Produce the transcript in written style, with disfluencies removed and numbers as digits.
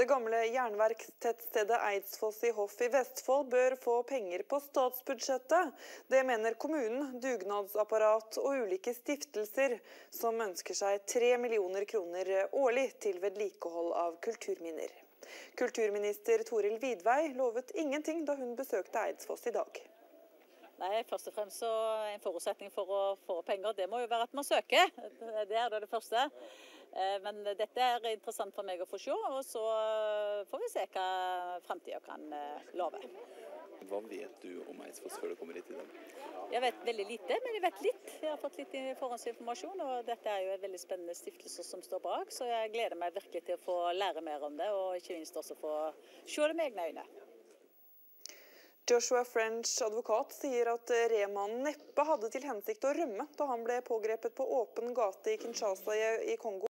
Det gamle jernverkstettstedet Eidsfoss i Hoff i Vestfold bør få penger på statsbudsjettet. Det mener kommunen, dugnadsapparat og ulike stiftelser som ønsker seg 3 millioner kroner årlig til vedlikehold av kulturminner. Kulturminister Toril Vidvei lovet ingenting da hun besøkte Eidsfoss i dag. Nei, først og fremst så en forutsetning for å få penger, det må jo være at man søker. Det er det første. Men dette er interessant for meg å få se, og så får vi se hva fremtiden kan love. Hva vet du om Eidsfoss før du kommer hit i dag? Jeg vet veldig lite, men jeg vet litt. Jeg har fått litt forhåndsinformasjon, og dette er jo en veldig spennende stiftelse som står bak, så jeg gleder meg virkelig til å få lære mer om det, og ikke minst også få se det med egne øyne. Joshua French, advokat, sier at Rehman neppe hadde til hensikt å rømme da han ble pågrepet på åpen gate i Kinshasa i Kongo.